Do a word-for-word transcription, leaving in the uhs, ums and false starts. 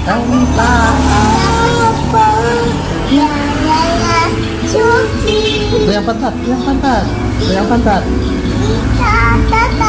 Entah apa. Ya ya ya Suci. Itu yang pantat, itu yang pantat, itu yang pantat. Kita tetap